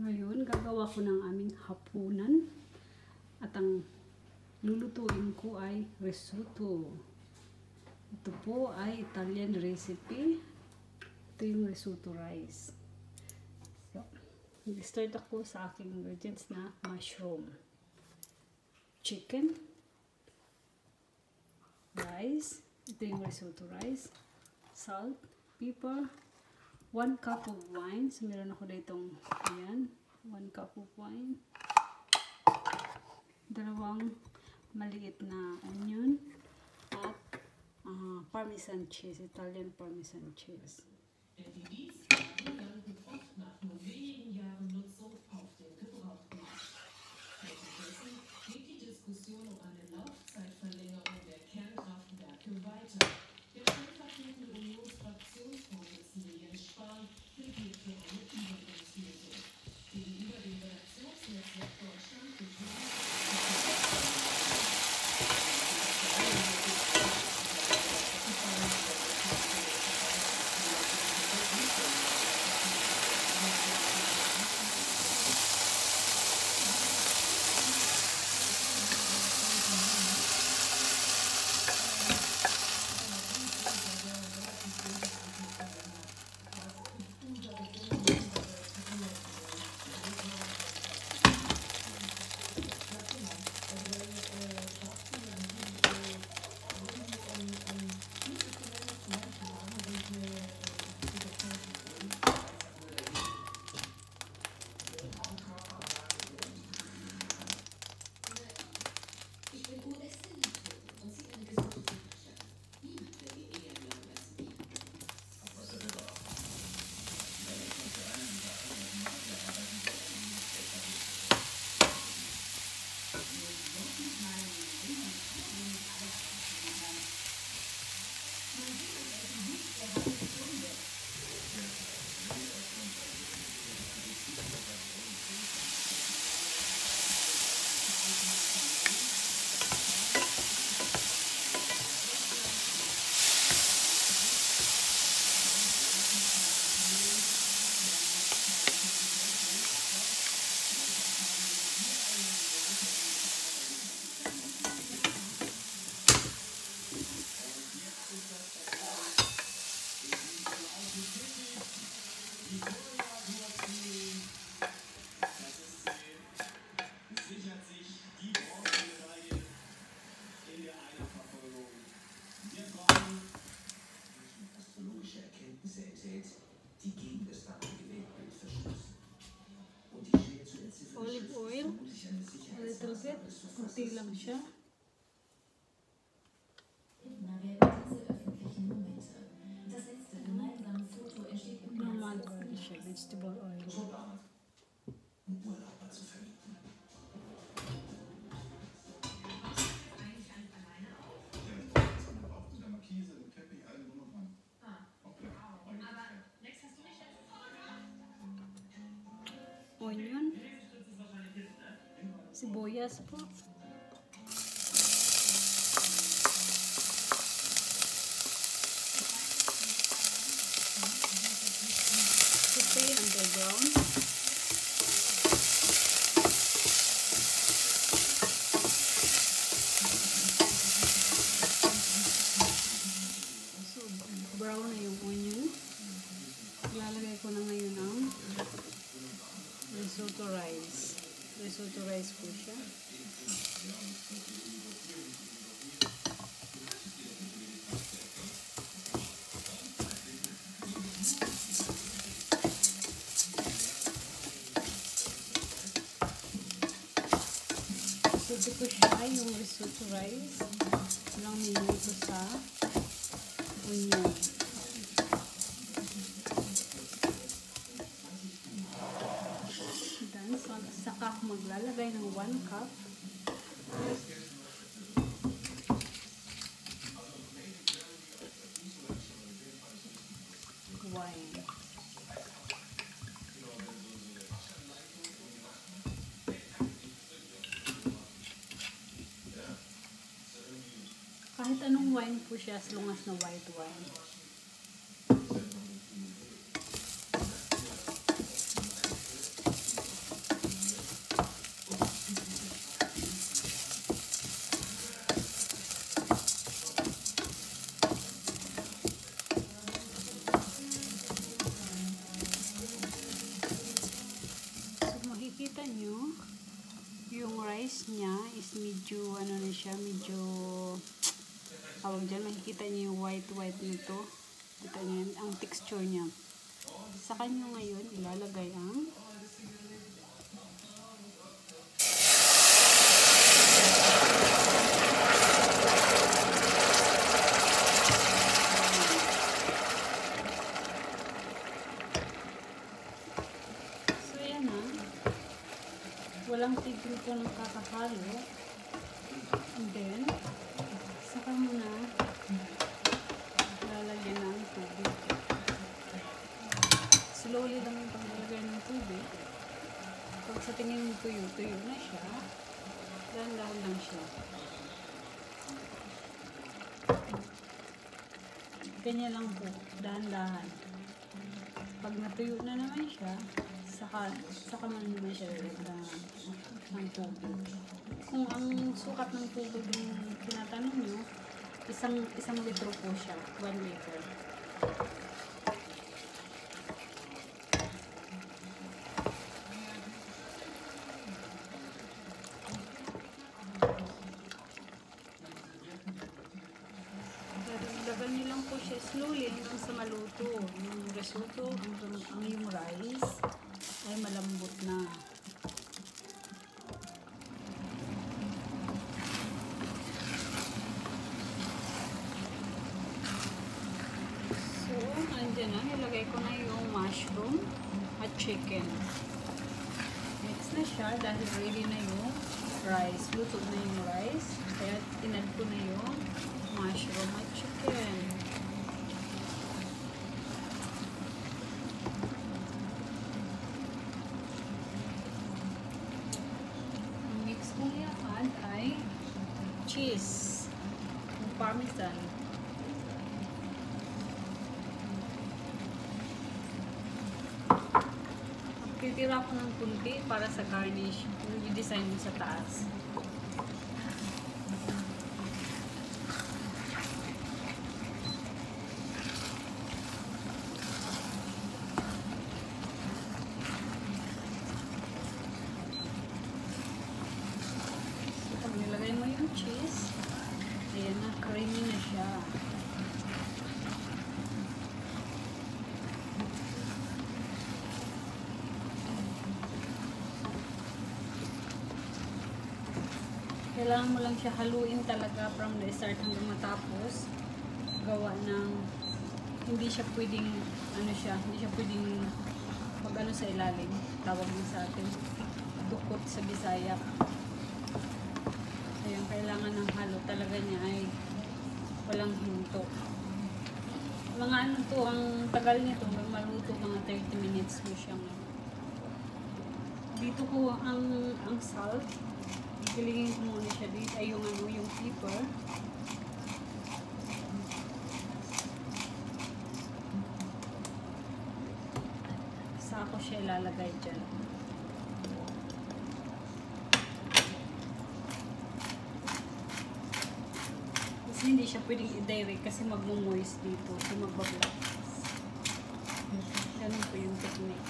Ngayon, gagawa ko ng aming hapunan. At ang lulutuin ko ay risotto. Ito po ay Italian recipe. Ito yung risotto rice. So, mag-start ako sa aking ingredients na mushroom, chicken, rice. Ito yung risotto rice. Salt, pepper, 1 cup of wine. So, meron ako ditong, ayan, 1 cup of wine. 2 maliit na onion. At Parmesan cheese, Italian Parmesan cheese. Die Dienstwagen landen oft nach nur wenigen Jahren Nutzung auf dem Gebrauchtmarkt. Währenddessen geht die Diskussion um eine Laufzeitverlängerung der Kernkraftwerke weiter. Der stellvertretende Unionsfraktionsvorsitzende Jens Spahn plädiert für eine Übergangslösung. Gegenüber dem Redaktionsnetzwerk Deutschland olive oil, a little bit, kunti lang siya. Normal oil siya, vegetable oil. Onion, sibuyas po. Saute until brown. So, brown na yung onion. Ilalagay ko na ngayon ang risotto rice. Risotto rice po siya. Risotto ko siya, yung risotto rice. Ilang minuto sa onion. Then, saka ako maglalagay ng 1 cup wine. Kahit anong wine po siya, as long as na white wine. siya, medyo tawag dyan, makikita niyo yung white nito. Kita niyo yan, ang texture niya. Sa kanya ngayon, ilalagay ang walang tigil ko ng kakahalo. And then, saka mo na lalagyan ng tubig. Slowly lang yung paglalagay ng tubig. Pag sa tingin mo tuyo na siya, dahan-dahan lang siya. Ganyan lang po, dahan-dahan. Pag natuyo na naman siya, saka man naman siya ng tubig. Kung ang sukat ng tubig yung tinatanong nyo, isang litro po siya, 1 liter. Dagan nyo lang po siya slowly hanggang sa maluto. Yung risotto, ang yung rice ay malambot na. So, andyan na. Nilagay ko na yung mushroom at chicken. Mix na siya dahil ready na yung rice. Luto na yung rice. Kaya tinad ko na yung mushroom at chicken. Ay cheese, yung parmesan. Titira ko ng kunti para sa garnish, yung design mo sa taas. Nilagay mo yung cheese. Ayan na, creamy na siya. Kailangan mo lang siya haluin talaga from the start hanggang matapos. Gawa ng hindi siya pwedeng hindi siya pwedeng mag-ano sa ilalim. Tawag mo sa atin, dukot sa Bisaya. Ayan, kailangan ng halo talaga niya ay walang hinto. Mga ano to, ang tagal nito, maluto mga 30 minutes mo siyang. Dito ko ang salt. Kilingin ko muna siya dito. Ay yung ano, yung pepper. Saka ko siya ilalagay dyan. Hindi siya pwedeng i-direct kasi magmo-moist dito. So, magbablas. Ganun po yung technique.